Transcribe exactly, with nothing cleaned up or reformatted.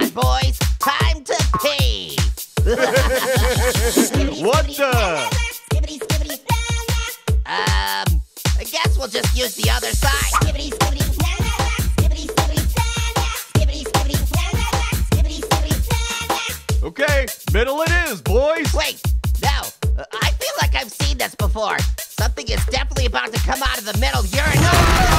is, boys. Time to pee. What the? Skibidi, skibidi, um, I guess we'll just use the other side. Skibidi, skibidi, skibidi, skibidi, skibidi, skibidi, skibidi, skibidi. Okay, middle it is, boys. Wait, no. Uh, I feel like I've seen this before. Something is definitely about to come out of the middle urinal.